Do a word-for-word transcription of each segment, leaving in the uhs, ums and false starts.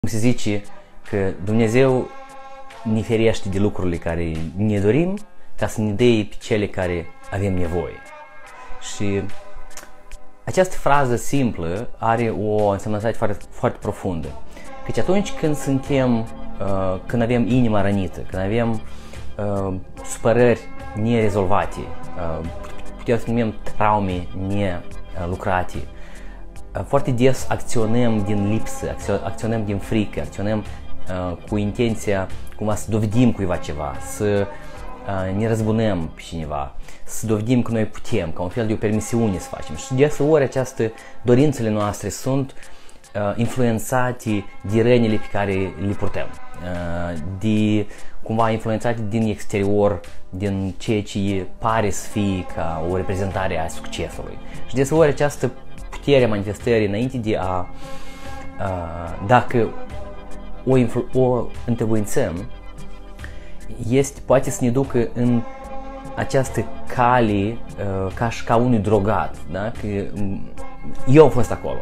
Se zice că Dumnezeu ne ferește de lucrurile care ne dorim ca să ne dea pe cele care avem nevoie. Și această frază simplă are o însemnătate foarte, foarte profundă. Căci atunci când suntem, uh, când avem inima rănită, când avem uh, supărări nerezolvate, uh, putem să numim traume nelucrate, uh, foarte des acționăm din lipsă, acționăm din frică, acționăm uh, cu intenția cumva să dovedim cuiva ceva, să uh, ne răzbunăm pe cineva, să dovedim că noi putem, ca un fel de o permisiune să facem. Și deseori această dorințele noastre sunt uh, influențate de rănile pe care le purtăm, uh, de cumva influențate din exterior, din ceea ce pare să fie ca o reprezentare a succesului. Și deseori această putere a manifestării, înainte de a, uh, dacă o, o întrebuințăm, este, poate să ne ducă în această cale uh, ca și ca unui drogat, da? Că eu am fost acolo.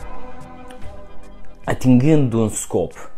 Atingând un scop,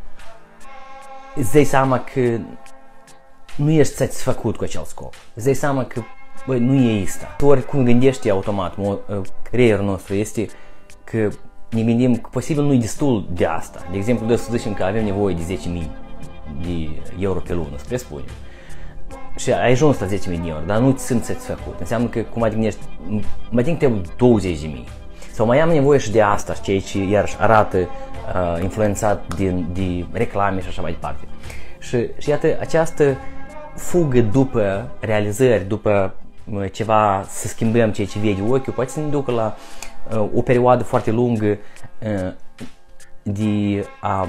îți dai seama că nu ești satisfăcut cu acel scop. Îți dai seama că băi, nu e asta. Oricum gândești automat, creierul nostru este că ne gândim că posibil nu e destul de asta. De exemplu, de să zicem că avem nevoie de zece mii de euro pe lună, să presupunem. Și ai ajuns la zece mii de euro, dar nu ți simți satisfăcut. Înseamnă că cumva te gândești, mai tin trebuie douăzeci de mii. Sau mai am nevoie și de asta, ceea ce iarăși arată uh, influențat din, de reclame și așa mai departe. Și, și iată, această fugă după realizări, după uh, ceva, să schimbăm ceea ce vede ochiul, poate să ne ducă la uh, o perioadă foarte lungă uh, de, uh,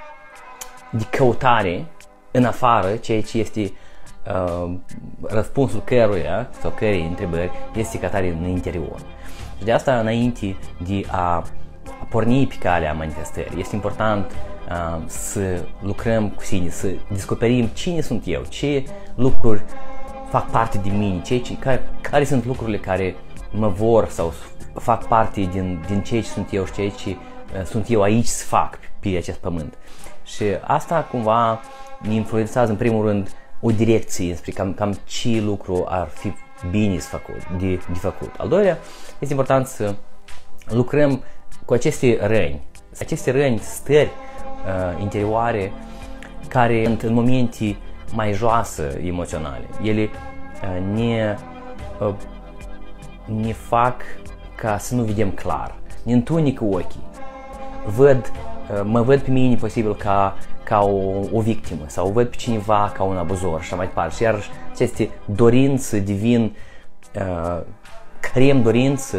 de căutare în afară, ceea ce este uh, răspunsul căruia sau cărei întrebări este căutare în interior. Și de asta, înainte de a porni pe calea manifestării, este important uh, să lucrăm cu sine, să descoperim cine sunt eu, ce lucruri fac parte din mine, ce, ce, care, care sunt lucrurile care mă vor sau fac parte din, din ceea ce sunt eu și ceea ce uh, sunt eu aici să fac pe acest pământ. Și asta cumva ne influențează în primul rând o direcție spre cam, cam ce lucru ar fi bine să făcut, de, de făcut. Al doilea, este important să lucrăm cu aceste răni, aceste răni, stări uh, interioare care sunt în momente mai joase emoționale. Ele uh, ne, uh, ne fac ca să nu vedem clar, ne întunecă ochii. Văd, uh, mă văd pe mine posibil ca ca o, o victimă sau văd pe cineva ca un abuzor și așa mai departe. Și iar aceste dorințe devin, uh, creăm dorință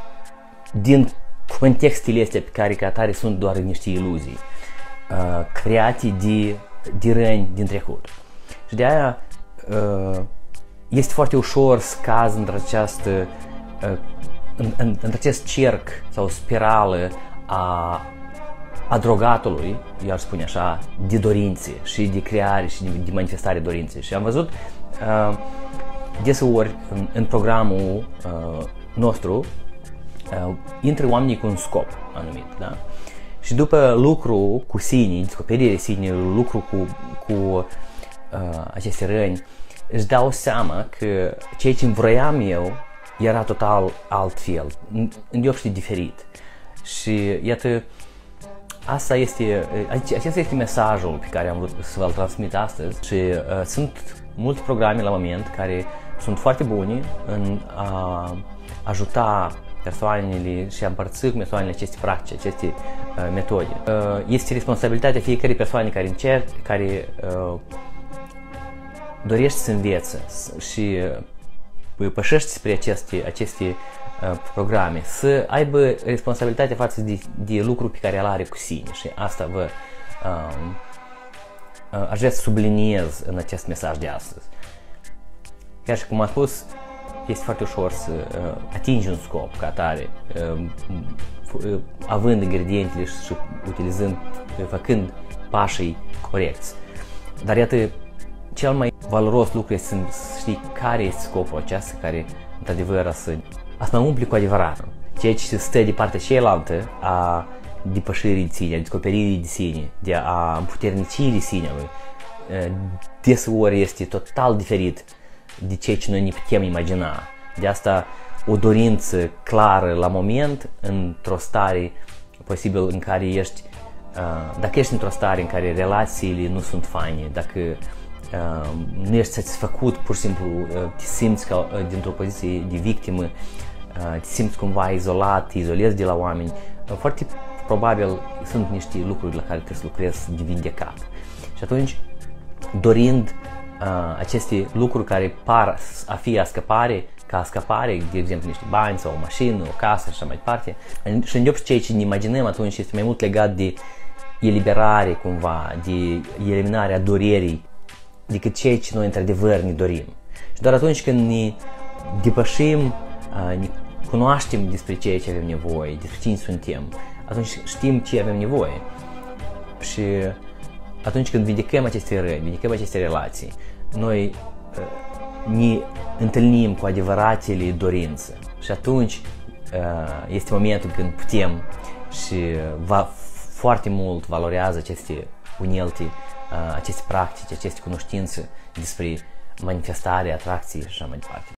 din contextele astea pe care ca atare sunt doar niște iluzii uh, create de, de răni din trecut. Și de aia uh, este foarte ușor să cazi într această uh, în, în, în acest cerc sau spirală a a drogatului, eu aș spune așa, de dorințe și de creare și de, de manifestare dorințe. Și am văzut uh, deseori în, în programul uh, nostru uh, intră oamenii cu un scop anumit, da? Și după lucru cu sine, descoperire sine, lucru cu, cu uh, aceste răni, își dau seama că ceea ce vroiam eu era total altfel, îndeopște diferit. Și iată, Asta este, acesta este mesajul pe care am vrut să vă-l transmit astăzi și uh, sunt multe programe la moment care sunt foarte bune în a ajuta persoanele și a împărți cu persoanele aceste practici, aceste uh, metode. Uh, este responsabilitatea fiecărei persoane care încerc, care uh, dorește să învețe și uh, pășește spre aceste, aceste programe, să aibă responsabilitatea față de, de lucruri pe care el are cu sine. Și asta vă um, aș vrea să subliniez în acest mesaj de astăzi. Chiar și cum am spus, este foarte ușor să uh, atingi un scop ca atare, uh, având ingredientele și utilizând, făcând pașii corecți. Dar iată, cel mai valoros lucru este să știi care este scopul acesta, care într-adevăr să Asta mă umple cu adevărat. Ceea ce stă de partea cealaltă a depășirii de sine, a descoperirii de sine, de a împuternicirii sinelui, deseori este total diferit de ceea ce noi ne putem imagina. De asta o dorință clară la moment, într-o stare posibil în care ești, dacă ești într-o stare în care relațiile nu sunt faine, dacă nu ești satisfăcut, pur și simplu te simți ca dintr-o poziție de victimă, te simți cumva izolat, te izolezi de la oameni, foarte probabil sunt niște lucruri la care trebuie să lucrezi de vindecat. Și atunci, dorind uh, aceste lucruri care par a fi a scăpare, ca a scăpare, de exemplu niște bani sau o mașină, o casă și așa mai departe, și îndeopște ceea ce ne imaginăm atunci este mai mult legat de eliberare cumva, de eliminarea durerii, decât ceea ce noi într-adevăr ne dorim. Și doar atunci când ne depășim, uh, ne cunoaștem despre ceea ce avem nevoie, despre cine suntem, atunci știm ce avem nevoie. Și atunci când vindecăm aceste răni, vindecăm aceste relații, noi uh, ne întâlnim cu adevăratele dorințe. Și atunci uh, este momentul când putem și va, foarte mult valorează aceste unelte, uh, aceste practici, aceste cunoștințe despre manifestare, atracție și așa mai departe.